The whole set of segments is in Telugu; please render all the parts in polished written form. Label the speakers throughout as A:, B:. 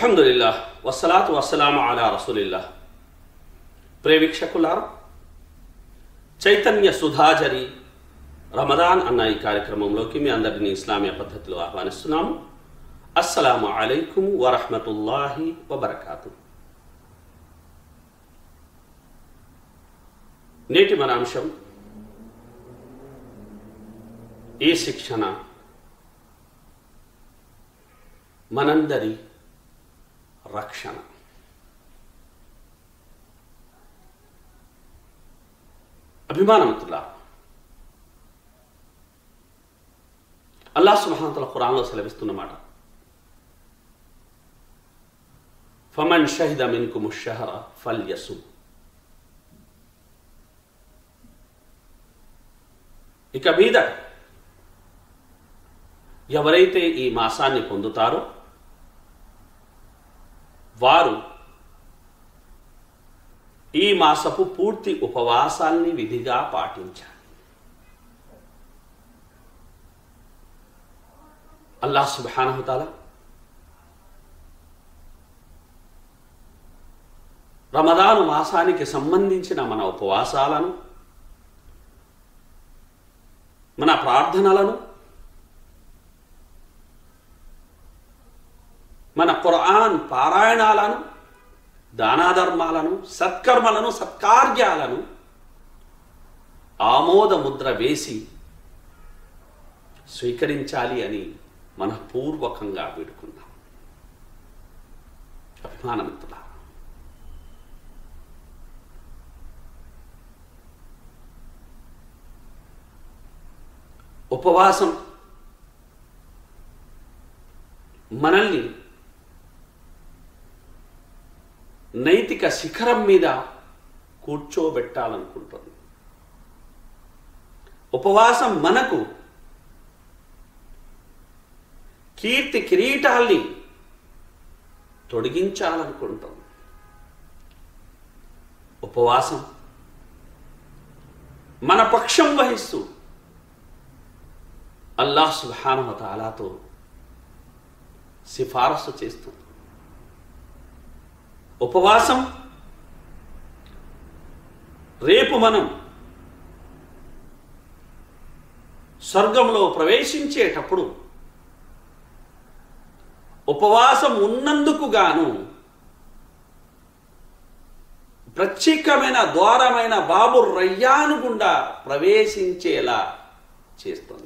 A: అల్హమ్దులిల్లాహ్ వస్సలాతు వస్సలాము అలా రసూలిల్లాహ్. ప్రేవీక్షకులారా, చైతన్య సుధాజరి రమదాన్ అన్న ఈ కార్యక్రమంలోకి మీ అందరినీ ఇస్లామీయ పద్ధతిలో ఆహ్వానిస్తున్నాము. అస్సలాము అలైకుం వరహ్మతుల్లాహి వబరకాతు. నేటి మన అంశం ఈ శిక్షణ మనందరి రక్షణ. అభిమానవంతులా, అల్లాహ్ సుబ్హానహు వ తఆలా ఖురాన్లో సెలవిస్తున్నమాట, ఫమన్ షహిద మిన్కుము షహర ఫల్యసుమ్. ఇక మీద ఎవరైతే ఈ మాసాన్ని పొందుతారో వారు ఈ మాసపు పూర్తి ఉపవాసాల్ని విధిగా పాటించాలి. అల్లాహ్ సుబ్హానహు వ తఆలా రమదాను మాసానికి సంబంధించిన మన ఉపవాసాలను, మన ప్రార్థనలను, మన ఖురాన్ పారాయణాలను, దానాధర్మాలను, సత్కర్మలను, సత్కార్యాలను ఆమోద ముద్ర వేసి స్వీకరించాలి అని మనఃపూర్వకంగా వేడుకుందాం. అభిమానవంతులా, ఉపవాసం మనల్ని నైతిక శిఖరం మీద కూర్చోబెట్టాలనుకుంటుంది. ఉపవాసం మనకు కీర్తి కిరీటాల్ని తొడిగించాలనుకుంటుంది. ఉపవాసం మన పక్షం వహిస్తూ అల్లాహ్ సుబ్హానహు వ తఆలాతో సిఫారసు చేస్తుంది. ఉపవాసం రేపు మనం స్వర్గంలో ప్రవేశించేటప్పుడు ఉపవాసం ఉన్నందుకు గాను ప్రత్యేకమైన ద్వారమైన బాబు రయ్యాను గుండా ప్రవేశించేలా చేస్తుంది.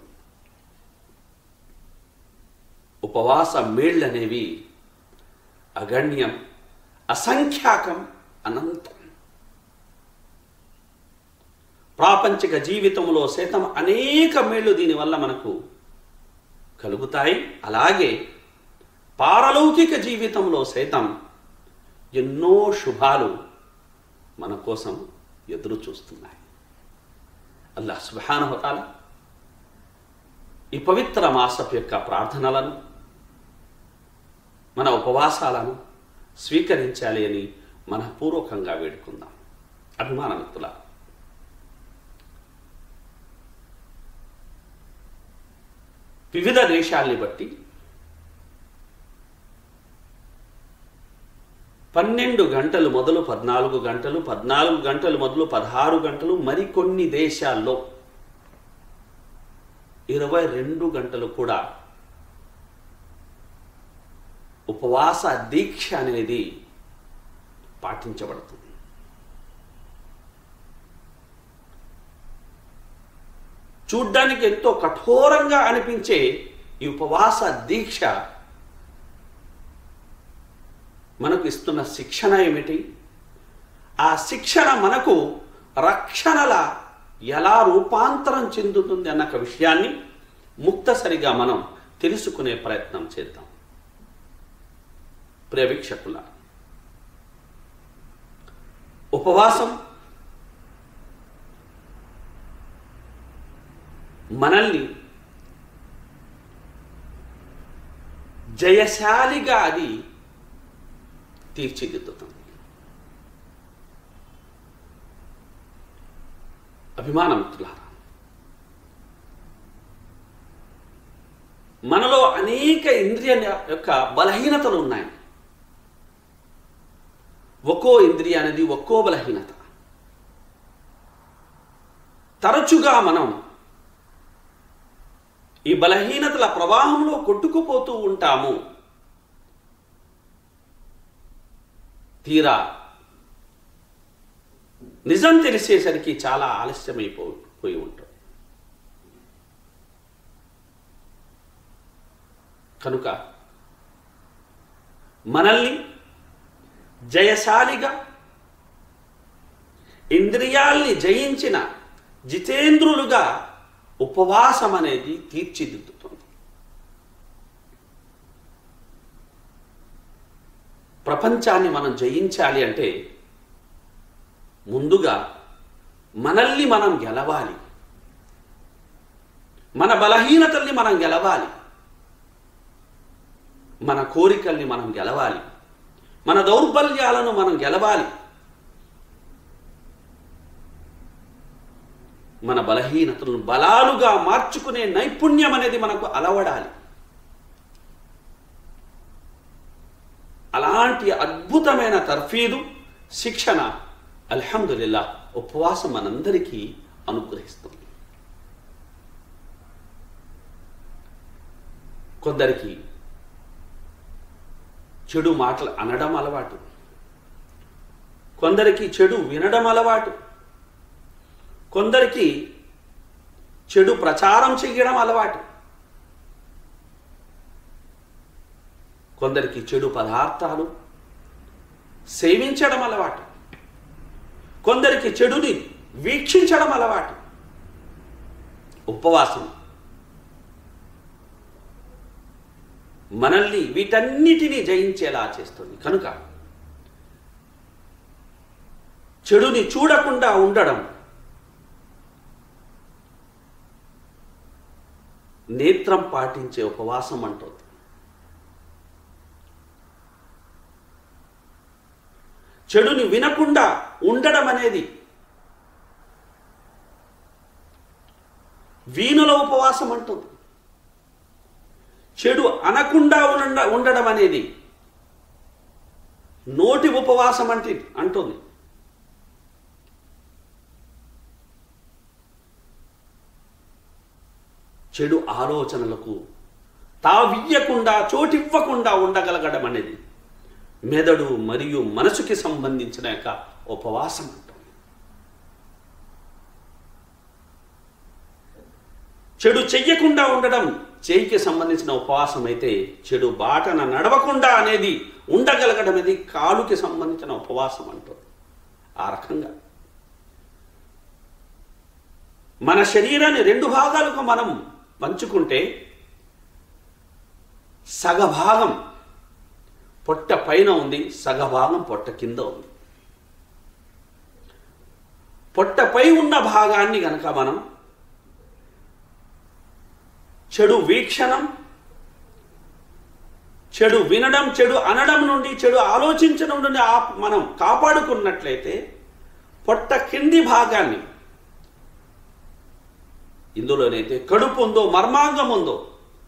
A: ఉపవాస మేళ్ళనేవి అగణ్యం, అసంఖ్యాకం, అనంతం. ప్రాపంచిక జీవితంలో సైతం అనేక మేళ్ళు దీనివల్ల మనకు కలుగుతాయి. అలాగే పారలౌకిక జీవితంలో సైతం ఎన్నో శుభాలు మన కోసం ఎదురు చూస్తున్నాయి. అల్లాహ్ సుబ్హానహు వ తఆలా ఈ పవిత్ర మాసపు యొక్క ప్రార్థనలను, మన ఉపవాసాలను స్వీకరించాలి అని మనఃపూర్వకంగా వేడుకుందాం. అభిమానవంతులా, వివిధ దేశాల్ని బట్టి 12 గంటలు మొదలు 14 గంటలు, 14 గంటలు మొదలు 16 గంటలు, మరికొన్ని దేశాల్లో 22 గంటలు కూడా ఉపవాస దీక్ష అనేది పాటించబడుతుంది. చూడ్డానికి ఎంతో కఠోరంగా అనిపించే ఈ ఉపవాస దీక్ష మనకు ఇస్తున్న శిక్షణ ఏమిటి? ఆ శిక్షణ మనకు రక్షణలా ఎలా రూపాంతరం చెందుతుంది అన్న విషయాన్ని ముక్తసరిగా మనం తెలుసుకునే ప్రయత్నం చేద్దాం. ప్రేవీక్షకుల, ఉపవాసం మనల్ని జయశాలిగా అది తీర్చిదిద్దుతుంది. అభిమానవంతులారా, మనలో అనేక ఇంద్రియ యొక్క బలహీనతలు ఉన్నాయి. ఒక్కో ఇంద్రియ అనేది ఒక్కో బలహీనత. తరచుగా మనం ఈ బలహీనతల ప్రవాహంలో కొట్టుకుపోతూ ఉంటాము. తీరా నిజం తెలిసేసరికి చాలా ఆలస్యమైపోయి ఉంటుంది. కనుక మనల్ని జయశాలిగా, ఇంద్రియాల్ని జయించిన జితేంద్రులుగా ఉపవాసం అనేది తీర్చిదిద్దుతుంది. ప్రపంచాన్ని మనం జయించాలి అంటే ముందుగా మనల్ని మనం గెలవాలి, మన బలహీనతల్ని మనం గెలవాలి, మన కోరికల్ని మనం గెలవాలి, మన దౌర్బల్యాలను మనం గెలవాలి, మన బలహీనతలను బలాలుగా మార్చుకునే నైపుణ్యం అనేది మనకు అలవడాలి. అలాంటి అద్భుతమైన తర్ఫీదు, శిక్షణ అల్హమ్దులిల్లాహ్ ఉపవాసం మనందరికీ అనుగ్రహిస్తుంది. కొందరికి చెడు మాటలు అనడం అలవాటు, కొందరికి చెడు వినడం అలవాటు, కొందరికి చెడు ప్రచారం చేయడం అలవాటు, కొందరికి చెడు పదార్థాలు సేవించడం అలవాటు, కొందరికి చెడుని వీక్షించడం అలవాటు. ఉపవాసం మనల్ని వీటన్నిటినీ జయించేలా చేస్తుంది. కనుక చెడుని చూడకుండా ఉండడం, నేత్రం పాటించే ఉపవాసం అంటుంది. చెడుని వినకుండా ఉండడం అనేది వీణుల ఉపవాసం అంటుంది. చెడు అనకుండా ఉండడం అనేది నోటి ఉపవాసం అంటుంది. చెడు ఆలోచనలకు తావియ్యకుండా, చోటివ్వకుండా ఉండగలగడం అనేది మెదడు మరియు మనసుకి సంబంధించిన యొక్క ఉపవాసం అంటుంది. చెడు చెయ్యకుండా ఉండడం చేయికి సంబంధించిన ఉపవాసం అయితే, చెడు బాటన నడవకుండా అనేది ఉండగలగడం అనేది కాలుకి సంబంధించిన ఉపవాసం అంటుంది. ఆ రకంగా మన శరీరాన్ని 2 భాగాలకు మనం పంచుకుంటే, సగభాగం పొట్ట పైన ఉంది, సగభాగం పొట్ట కింద ఉంది. పొట్టపై ఉన్న భాగాన్ని గనక మనం చెడు వీక్షణం, చెడు వినడం, చెడు అనడం నుండి, చెడు ఆలోచించడం నుండి మనం కాపాడుకున్నట్లయితే, పొట్ట కింది భాగాన్ని, ఇందులోనైతే కడుపు ఉందో, మర్మాంగం ఉందో,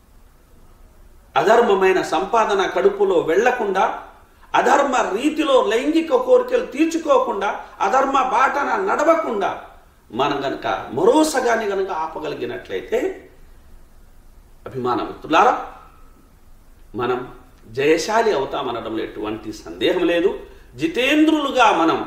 A: అధర్మమైన సంపాదన కడుపులో వెళ్లకుండా, అధర్మ రీతిలో లైంగిక కోరికలు తీర్చుకోకుండా, అధర్మ బాటన నడవకుండా మనం గనక మరో సగాన్ని గనక ఆపగలిగినట్లయితే, అభిమాన మిత్రులారా, మనం జయశాలి అవుతామనడంలో ఎటువంటి సందేహం లేదు. జితేంద్రులుగా మనం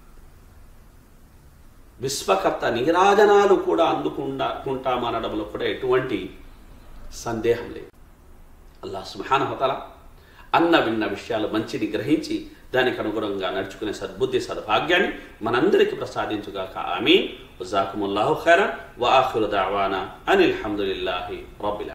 A: విశ్వకర్త నీరాజనాలు కూడా అందుకుంటామనడంలో కూడా ఎటువంటి సందేహం లేదు. అల్లాహ్ సుబ్హానహు వ తఆలా అన్న విన్న విషయాలు మంచిని గ్రహించి దానికి అనుగుణంగా నడుచుకునే సద్బుద్ధి, సద్భాగ్యాన్ని మనందరికీ ప్రసాదించుగాక. ఆమీన్. వజాకుముల్లాహు ఖైరన్. వ ఆఖిరు దఅవానా అనిల్ హమ్దులిల్లాహి రబ్బిల్